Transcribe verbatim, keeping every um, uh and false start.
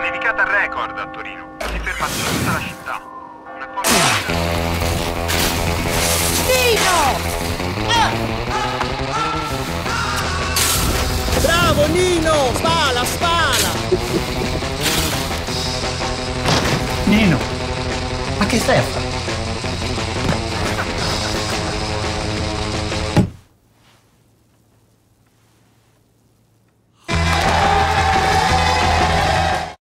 dedicata al record a Torino. Si ferma tutta la città. Una cosa... Nino! Ah! Bravo Nino! Spala, spala! Nino, ma che stai a fare?